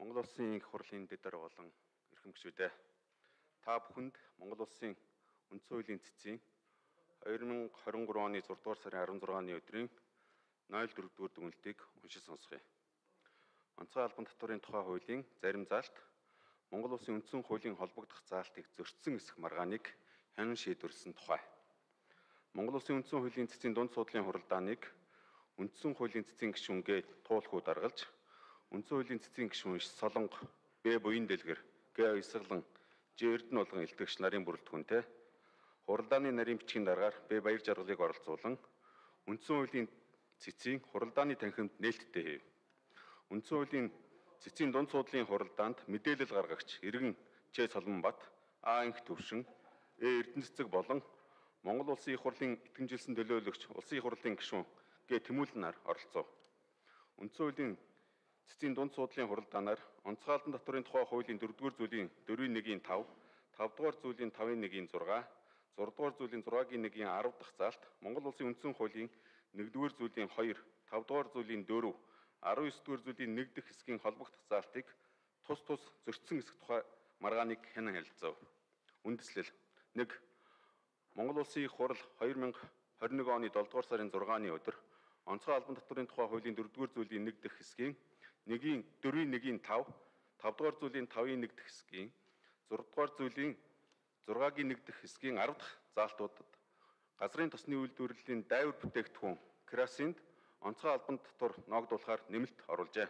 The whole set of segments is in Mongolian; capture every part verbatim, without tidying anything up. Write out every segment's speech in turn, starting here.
Монгол Улсын их хурлын дэд болон эрхэмгчүүдээ та бүхэнд Монгол Улсын үндсэн хуулийн цэцгийн хоёр мың хорин гурван оны зургаадугаар сарын арван зургааны өдрийн ноёл дөрөвдүгээр дүгнэлтийг уншиж сонсгоё. Онцгой албан татварын тухай хуулийн зарим заалт Монгол Улсын үндсэн хуулийн холбогдох заалтыг зөрчсөн эсэх маргааныг хянан шийдвэрлсэн тухай. Монгол Улсын үндсэн хуулийн цэцгийн дунд суудлын хуралдааныг үндсэн хуулийн цэцгийн гишүүнгээ туулахуй даргалж үндсэн хуулийн цэцгийн гишүүн иш Солонго, Б буян дэлгэр, Г Баясгалан, Ж Эрдэнэ болгон илтгэгч нарын бүрэлдэхүүнтэй хуралдааны нарийн бичгийн дараагаар Б баяр жаргалыг оролцуулан үндсэн хуулийн цэцгийн хуралдааны танхимд нээлттэй хийв. Үндсэн хуулийн цэцгийн дунд суудлын хуралдаанд мэдээлэл гаргагч иргэн Ч Соломбат, А Анх Төвшин, Э Эрдэнэ цэцэг болон Монгол Улсын их хурлын итгэмжилсэн төлөөлөгч Улсын их хурлын гишүүн Г Тэмүүлэн нар оролцов. Үндсэн хуулийн цэцгийн дунд суудлын хуралдаанаар онцгой албан татварын тухай хуулийн дөрөвдүгээр зүйлийн дөрвийн нэгийн тав, тавдугаар зүйлийн тавын нэгийн зургаа, зургаадугаар зүйлийн зургагийн нэгийн арав дахь заалт, Монгол Улсын үндсэн хуулийн нэгдүгээр зүйлийн хоёр, тавдугаар зүйлийн дөрөв, арав есдүгээр зүйлийн нэг дахь хэсгийн холбогдох заалтыг тус тус зөрчсөн эсэх тухай маргааныг хянан харилцав. Үндэслэл нэг. Монгол Улсын их хурал хоёр мың хорин нэг оны долдугаар сарын зургааны өдөр онцгой албан татварын тухай хуулийн дөрөвдүгээр зүйлийн нэг дахь хэсгийн нэгийн дөрвийн нэгийн тав, тавдугаар зүйлийн тавын нэг дахь хэсгийн, зургаадугаар зүйлийн зургагийн нэг дахь хэсгийн арав дахь заалтуудад газрын тосны үйлдвэрлэлийн дайвар бүтээгдэхүүн керосинд онцгой албан татвар ногдуулахаар нэмэлт оруулжээ.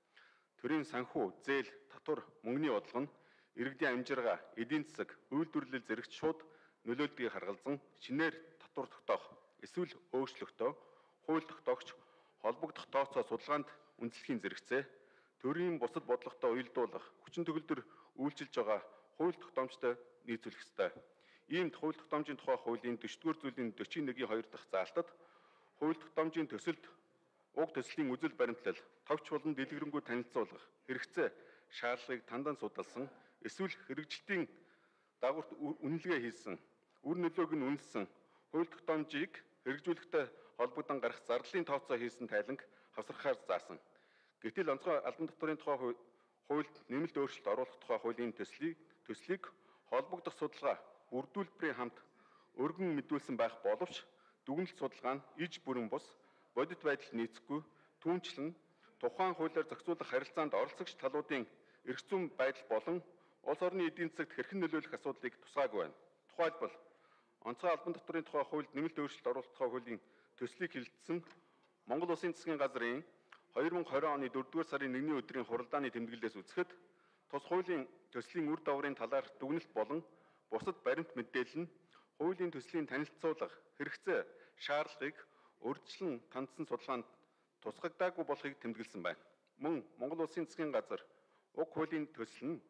Төрийн санхүү, зээл, татвар, мөнгөний бодлого нь иргэдийн амжиргаа, эдийн засаг, үйлдвэрлэл зэрэгт шууд нөлөөлдгийг харгалзан шинээр татвар тогтоох эсвэл өөрчлөлтөө хууль тогтоогч холбогдох тооцоо судалгаанд үндэслэхийн зэрэгцээ төрийн бусад бодлоготой уялдуулах хүчин төгөлдөр үйлчилж байгаа хууль тогтоомжтой нийцүүлэх ёстой. Иймд хууль тогтоомжийн тухай хуулийн дөрөвдүгээр зүйлийн дөрвийн нэгийн хоёр дахь заалтад хууль тогтоомжийн төсөлд уг төслийн үзэл баримтлал товч болон дэлгэрэнгүй танилцуулах хэрэгцээ шаардлагыг тандан судалсан эсвэл хэрэгжилтийн дагуурт үнэлгээ хийсэн үр нөлөөг нь үнэлсэн хууль тогтоомжийг хэрэгжүүлэхтэй холбогдсон гарах зарлалын тооцоо хийсэн тайланг хавсархаар заасан. Гэтэл онцгой албан татварын тухай хуульд нэмэлт өөрчлөлт оруулах тухай хуулийн төслийг төслийг холбогдох судалгаа бүрдүүлбэрийн хамт өргөн мэдүүлсэн байх боловч дүгнэлт судалгаа нь иж бүрэн бус бодит байдал нийцэхгүй түүнчлэн тухайн хуулиар зохицуулах харилцаанд оролцогч талуудын эрх зүйн байдал болон улс орны эдийн засагт хэрхэн нөлөөлөх асуудлыг тусгаагүй байна. Тухайлбал онцгой албан татварын тухай хуульд нэмэлт өөрчлөлт оруулах тухай хуулийн төслийг хилцсэн Монгол Улсын засгийн газрын хоёр мың хорин оны дөрөвдүгээр сарын нэгний өдрийн хуралдааны тэмдэглэлээс үзэхэд тус хуулийн төслийн үр дагаврын талаар дүгнэлт болон бусад баримт мэдээлэл нь хуулийн төслийн танилцуулга хэрэгцээ шаардлагыг урьдчилан тандсан судалгаанд тусгагдаагүй болохыг тэмдэглэсэн байна. Мөн Монгол Улсын засгийн газар уг хуулийн төсөл нь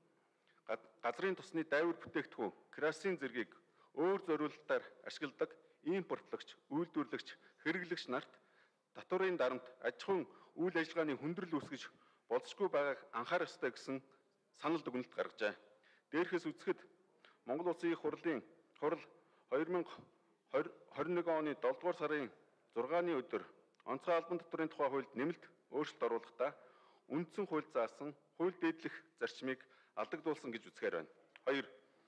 газрын тосны дайвар бүтээгдэхүүн керосин зэргийг өөр зориулалтаар ашигладаг импортлогч, үйлдвэрлэгч, хэрэглэгч нарт татварын дарамт аж ахуйн үйл ажиллагааны хүндрэл үүсгэж болзошгүй байгааг анхаарах ёстой гэсэн санал дүгнэлт гаргажээ. Дээрхээс үзэхэд Монгол Улсын их хурлын хурал хоёр мың хорин нэг оны долдугаар сарын зургааны өдөр онцгой албан татварын тухай хуульд нэмэлт өөрчлөлт оруулахдаа үндсэн хууль заасан хууль дээдлэх зарчмыг алдагдуулсан гэж үзэхээр байна. хоёр.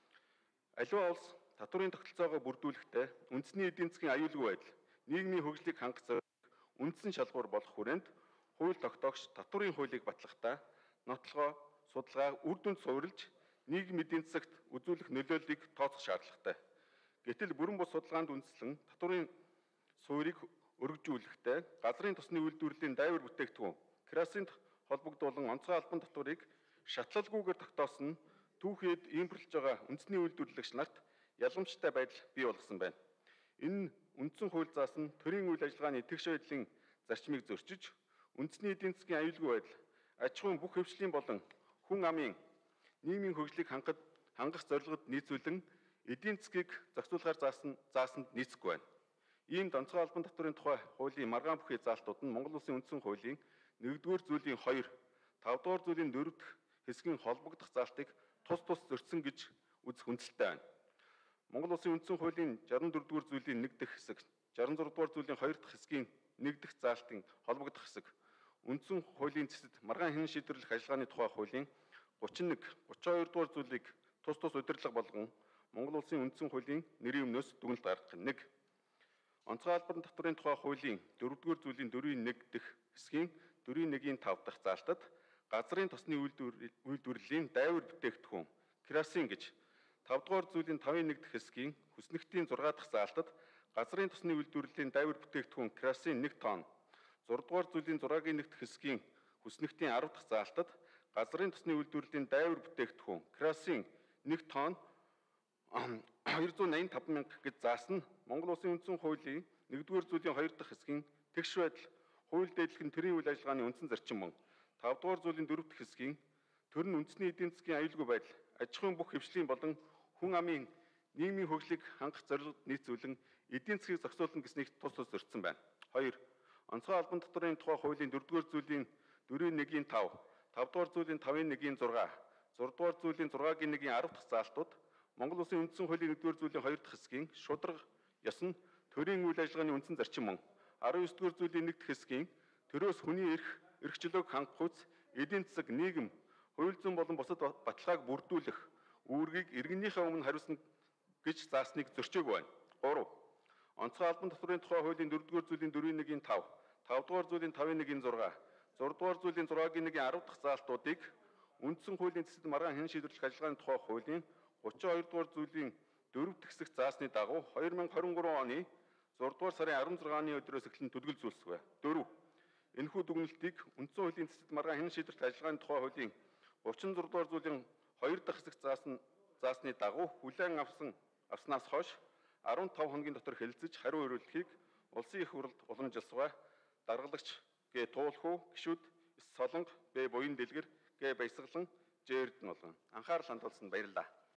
Аливаа улс татварын тогтолцоогоо бүрдүүлэхдээ үндэсний эдийн засгийн аюулгүй байдал, нийгмийн хөгжлийг хангах зорилго үндсэн шалгуур болох хүрээнд хууль тогтоогч татварын хуулийг батлахдаа нотлохоо судалгаа үр дүнд суурилж нийгэм эдийн засагт үзүүлэх нөлөөллийг тооцох шаардлагатай. Гэтэл бүрэн бус судалгаанд үндэслэн татварын суурийг өргөжүүлэхдээ газрын тосны үйлдвэрлэлийн дайвар бүтээгдэхүүн керосинд холбогдуулан онцгой албан татварыг шатлалгүйгээр тогтоосон нь түүхэд импортлж байгаа үндэсний үйлдвэрлэгч нарт ялгамжтай байдал бий болгосон байна. Энэ нь үндсэн хууль заасан төрийн үйл ажиллагааны итгэвч байдлын зарчмыг зөрчиж, үндэсний эдийн засгийн аюулгүй байдал, аж ахуйн бүх хөвшлийн болон хүн амын нийгмийн хөгжлийг хангах хангах зорилгод нийцүүлэн эдийн засгийг зохицуулахаар заасан заасанд нийцэхгүй байна. Иймд онцгой албан татварын тухай хуулийн маргаан бүхий заалтууд нь Монгол Улсын үндсэн хуулийн нэгдүгээр зүйлийн хоёр, тавдугаар зүйлийн дөрөв дахь хэсгийн холбогдох заалтыг тус тус зөрчсөн гэж үзэх үндсэлтэй байна. Монгол Улсын үндсэн хуулийн жаран дөрөвдүгээр зүйлийн нэг дахь хэсэг, жаран зургаадугаар зүйлийн хоёр дахь хэсгийн нэг дахь заалтын холбогдох хэсэг, үндсэн хуулийн цэцэд маргаан хэн шийдвэрлэх ажиллагааны тухай хуулийн гучин нэг, гучин хоёр дугаар зүйлийг тус тус удирдлага болгон Монгол улсын үндсэн хуулийн нэрийн өмнөөс дүгнэлт гаргах нь. Нэг. Онцгой албан татврын тухай хуулийн дөрөвдүгээр зүйлийн дөрвийн нэг дэх хэсгийн дөрвийн нэгийн тав дахь заалтад газрын тосны үйлдвэрлэлийн дайвар бүтээгдэхүүн керосин гэж тавдугаар зүйлийн тавын нэг дэх хэсгийн хүснэгтийн зургаа дахь заалтад газрын тосны үйлдвэрлэлийн дайвар бүтээгдэхүүн керосин нэг тонн, зургаадугаар зүйлийн зураагийн нэг дэх хэсгийн хүснэгтийн арав дахь заалтад газрын тосны үйлдвэрлэлийн дайвар бүтээгдэхүүн керосин нэг тонн хоёр зуун найман таван мянга гэж заасан нь Монгол Улсын үндсэн хуулийн нэгдүгээр зүйлийн хоёр дахь хэсгийн тэгш байдал хууль дээдлэх нь төрийн үйл ажиллагааны үндсэн зарчим мөн тавдугаар зүйлийн дөрөв дэх хэсгийн төр нь үндэсний эдийн засгийн аюулгүй байдал аж ахуйн бүх хвшлийн болон хүн амын нийгмийн хөгжлийг хангах зорилгод нийцүүлэн эдийн засгийг зохицуулна гэснийг тус тус зорьсон байна. Хоёр. Онцгой албан татврын тухай хуулийн дөрөвдүгээр зүйлийн дөрвийн нэгийн тав, тавдугаар зүйлийн тавын нэгийн зургаа, зургаадугаар зүйлийн зургаагийн нэгийн арав дахь заалтууд Монгол Улсын үндсэн хуулийн нэгдүгээр зүйлийн хоёр дахь хэсгийн шударга ёс нь төрийн үйл ажиллагааны үндсэн зарчим мөн арав ёс дугаар зүйлийн нэг дэх хэсгийн төрөөс хүний эрх, эрхчлөөг хангах хүч, эдийн засаг, нийгэм, хууль зүйн болон бусад баталгааг бүрдүүлэх үүргийг иргэнийхээ өмнө хариуцна гэж заасныг зөрчөөг байна. Гурав. Онцгой албан татврын тухай хуулийн дөрөвдүгээр зүйлийн дөрвийн нэгийн тав, тавдугаар зүйлийн тавын нэгийн зургаа, зургаадугаар зүйлийн зургаагийн нэгийн арав дахь заалтуудыг үндсэн хуулийн цэцэд маргаан хэн шийдвэрлэх ажиллагааны тухай хуулийн гучин хоёр дугаар зүйлийн дөрөв дэх хэсэг заасны дагуу хоёр мянга хорин гурван оны зургаадугаар сарын арван зургааны өдрөөс эхлэн төлөвлөсгөө. Дөрөв. Энэхүү дүгнэлтийг үндсэн хуулийн цэцэд маргаан хэн шийдвэрлэх ажиллагааны тухай хуулийн гучин зургаадугаар зүйлийн хоёр дахь хэсэг заасан заасны дагуу хүлээн авсан авснаас хойш арван таван хоногийн дотор хэлэлцэж хариу өрүүлэхийг улсын их хурлд уламжилсаваа даргалагч гэ туулхуу гишүүд эс солонго бэ буян дэлгэр гэ баясгалан жээрдэн болгон анхаарал хандуулсанд баярлалаа.